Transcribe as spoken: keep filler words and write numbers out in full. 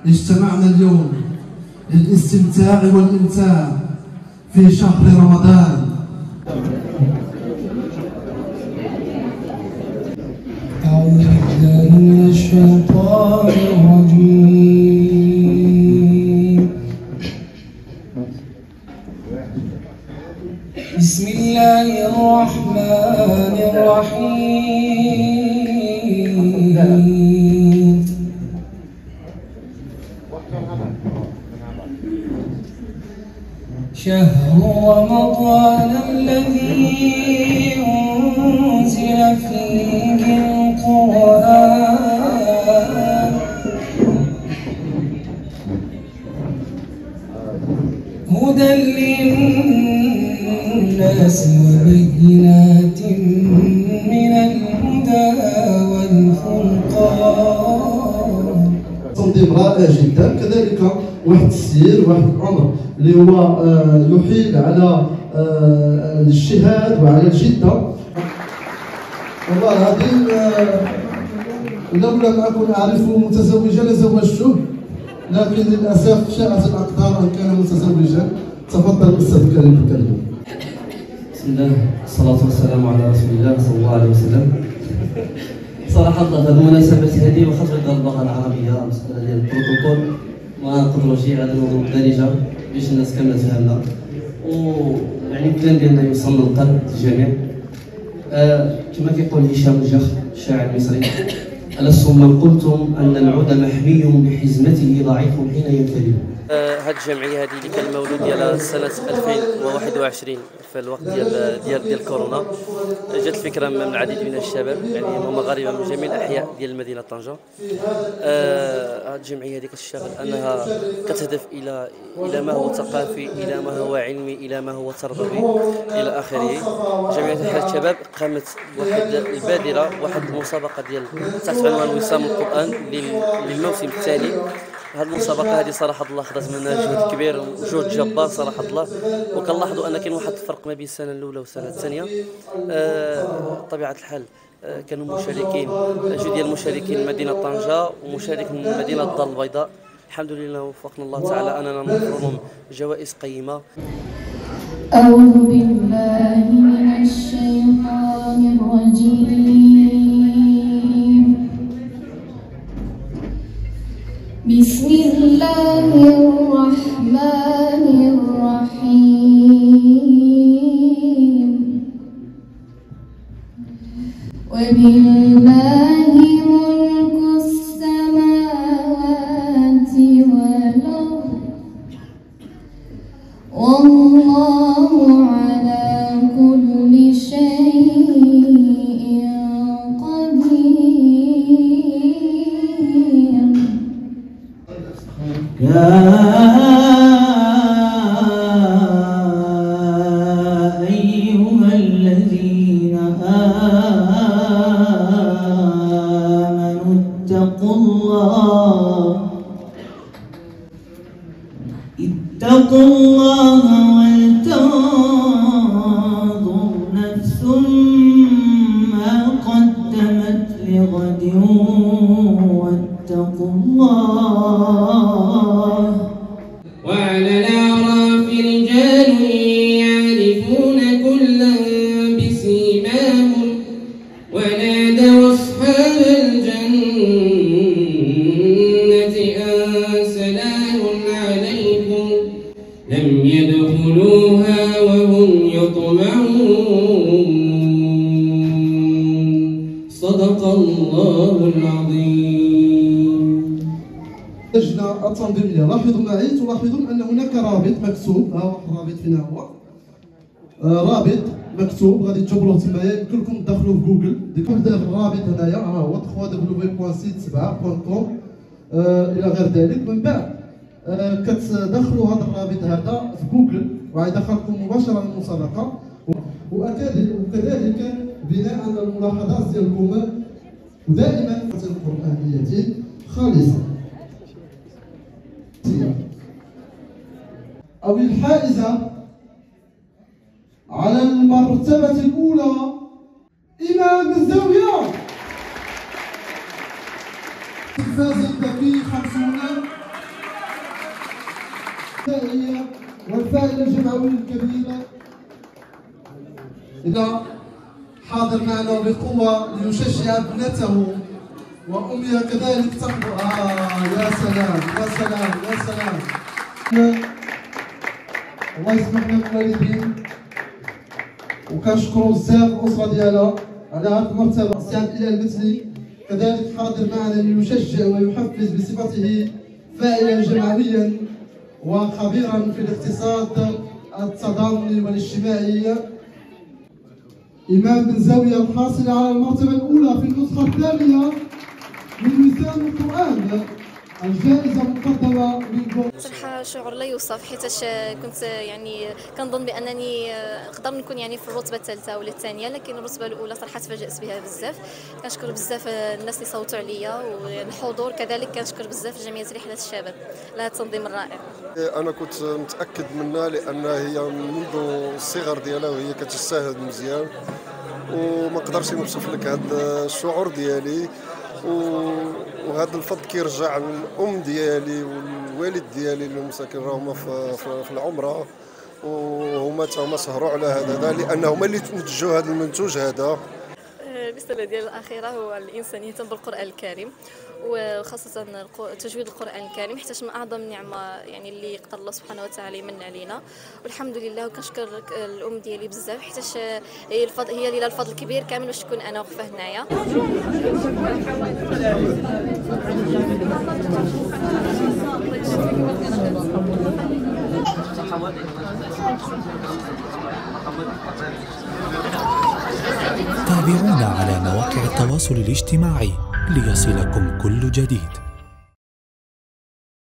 اجتمعنا اليوم للاستمتاع والإمتاع في شهر رمضان. أعوذ بالله من الشيطان الرجيم. بسم الله الرحمن الرحيم. شهر رمضان الذي أنزل فيه القرآن هدى للناس وبينات من الهدى والفرقان. تنظيم رائع جدا. كذلك واحد السير واحد الامر اللي هو يحيل على الاجتهاد وعلى الجده. والله هذه لولا لم اكن اعرف متزوجا لزوجته، لكن للاسف شاءت الاقدار ان كان متزوجا. تفضل استاذ كريم الكلمه. بسم الله والصلاه والسلام على رسول الله صلى الله عليه وسلم. صراحه في هذه المناسبه هذه وخاصه اللغه العربيه مساله ديال البروتوكول ما نقدروش غادي نوضوا بدارجه باش الناس كامله تفهمنا، ويعني الكلام ديالنا يوصل للقلب الجميع. آه كما كيقول هشام الجخ الشاعر المصري: ألستم من قلتم أن العود محمي بحزمته ضعيف حين ينفرد. هذه الجمعيه هذه اللي كان المولود ديالها سنه ألفين وواحد وعشرين في الوقت ديال ديال ديال كورونا، جات الفكره من العديد من الشباب، يعني هم مغاربه من جميع الاحياء ديال مدينه طنجه. هذه الجمعيه هذه كتشتغل انها كتهدف الى الى ما هو ثقافي، الى ما هو علمي، الى ما هو تربوي الى اخره. جمعيه تحرير الشباب قامت بواحد البادره، واحد المسابقه ديال تحت عنوان وسام القران للموسم الثاني. هذه المسابقه هذه صراحه الله خدات منها جهد كبير وجهد جبار صراحه الله، وكنلاحظوا ان كاين واحد الفرق ما بين السنه الاولى والسنه الثانيه. آه طبيعه الحال آه كانوا مشاركين جوج ديال المشاركين من مدينه طنجه ومشارك من مدينه الدار البيضاء. الحمد لله وفقنا الله تعالى اننا نوفر جوائز قيمه. أعوذ بالله من الشيطان الرجيم. بسم الله الرحمن الرحيم. ولله ملك السماوات والأرض والله على كل شيء قدير. يا أيها الذين آمنوا اتقوا الله اتقوا الله ولتنظر نفس ما قدمت لغد واتقوا الله. وعلى الأعراف رجال يعرفون كلا بسيماهم ونادوا أصحاب الجنة أن سلام عليكم لم يدخلوها وهم يطمعون. صدق الله العظيم. اللجنه التنظيميه، لاحظوا معي تلاحظون ان هناك رابط مكتوب. ها هو الرابط فين هو؟ آه رابط مكتوب غادي تجبروه تمايا، يمكن لكم تدخلوا في جوجل. ديك الرابط هنايا ها هو دبليو دبليو بوان سيت سبعة بوان كوم الى غير ذلك. من بعد آه كتدخلوا هذا الرابط هذا في جوجل وغيدخلكم مباشره للمسابقه. وكذلك بناء على الملاحظات ديالكم ودائما القرآنية خالصة أو الحائزة على المرتبة الأولى إمام الزاوية. الفاز الذكي خمسون إذا حاضر معنا بقوة ليشجع ابنته وأمها كذلك تحضر. آه يا سلام يا سلام يا سلام. الله يسمح لنا الوالدين، وكنشكروا بزاف الأسرة ديالها على هذه المرتبة. السعد إلى المثلي كذلك حاضر معنا ليشجع ويحفز بصفته فاعلا جماعيا وخبيرا في الاقتصاد التضامني والاجتماعي. إمام بن زاوية الحاصل على المرتبة الأولى في النسخة الثانية من وسام القرآن، الجائزة مقدمة من صراحة شعور لا يوصف، حيتاش كنت يعني كنظن بأنني نقدر نكون يعني في الرتبة الثالثة ولا الثانية، لكن الرتبة الأولى صراحة تفاجأت بها بزاف. كنشكر بزاف الناس اللي صوتوا عليا والحضور، كذلك كنشكر بزاف جمعية رحلة الشباب على هذا التنظيم الرائع. أنا كنت متأكد منها لأن هي منذ الصغر ديالها وهي كتجتهد مزيان، وما نقدرش نوصف لك هذا الشعور ديالي، وهذا الفضل كيرجع للأم ديالي والوالد ديالي اللي مساكن راهما في العمرة، وهما تاهما سهروا على هذا لأنهما اللي نتجوا هذا المنتوج هذا. الرسالة ديال الأخيرة هو الإنسان يهتم بالقرآن الكريم، وخاصة تجويد القرآن الكريم، حيت من أعظم نعمة يعني اللي يقدر الله سبحانه وتعالى يمن علينا، والحمد لله. وكنشكر الأم ديالي بزاف، حيتاش هي الفضل هي اللي الفضل الكبير كامل باش تكون أنا واقفة هنايا. تابعونا على مواقع التواصل الاجتماعي ليصلكم كل جديد.